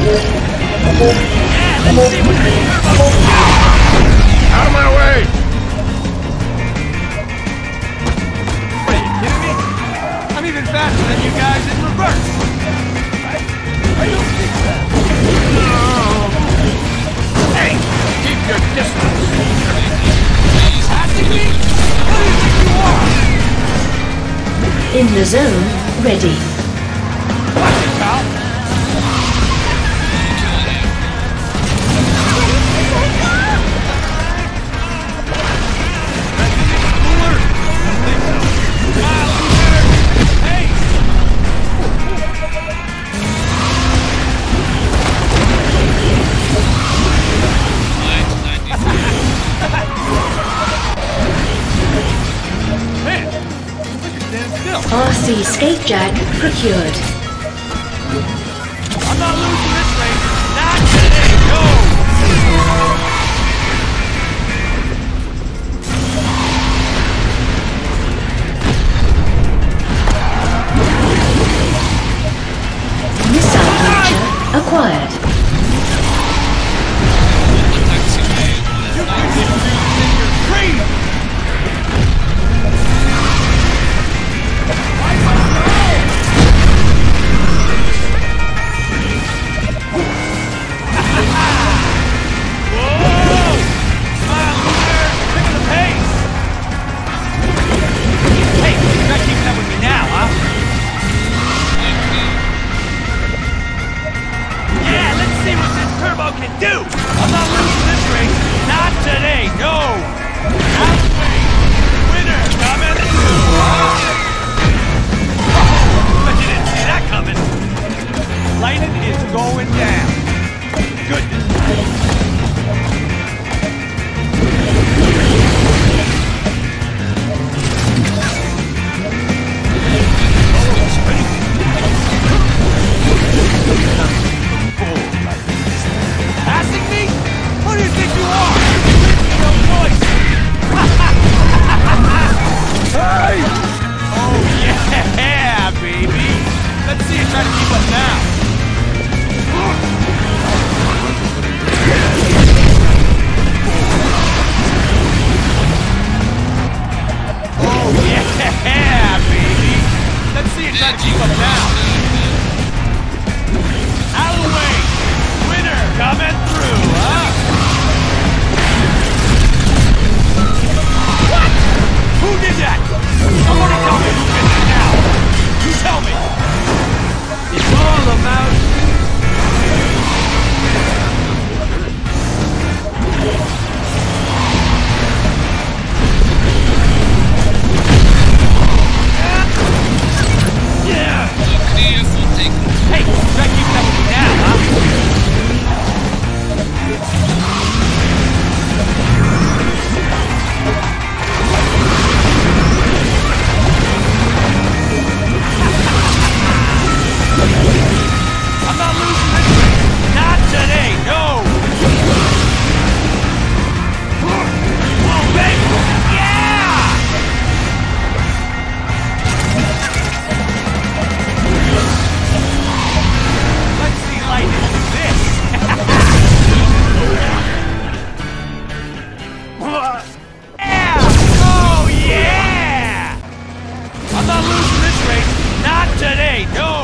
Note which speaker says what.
Speaker 1: Yeah, let's see what this turbo can do!
Speaker 2: Out of my way!
Speaker 1: What, are you kidding me? I'm even faster than you guys in reverse! I don't think that.
Speaker 2: No. Hey! Keep your distance!
Speaker 1: Passing me? What do you think you are?
Speaker 3: In the zone, ready.
Speaker 1: Watch it, pal!
Speaker 3: RC skate jack procured.
Speaker 1: I'm not losing this race. Not today. Go!
Speaker 3: Missile launcher acquired.
Speaker 1: Can do! I'm not losing this race! Not today! No! Halfway! Winner coming through! Bet you didn't see that coming! Lightning is going down! Goodness! Passing me? Who do you think you are? No voice!
Speaker 2: Hey!
Speaker 1: Oh yeah, baby! Let's see you try to keep up now. Oh yeah, baby! Let's see you try to keep up now. Out of the way! Winner coming through, huh? What? Who did that? Somebody tell me who did that now! You tell me! It's all about... Yeah! Hey, try keeping up with me now, huh? I'm not losing this race. Not today, no! Oh, baby! Yeah! Let's see lightning do this! Yeah! Oh, yeah! I'm not losing this race. Not today, no!